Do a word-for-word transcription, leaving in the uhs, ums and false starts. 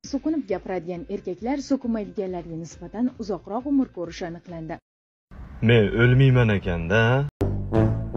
So'kinib gapiradigan erkaklar so'kinmaydiganlarga nisbatan uzoqroq umr ko'rishi aniqlandi. Men o'lmayman ekanda.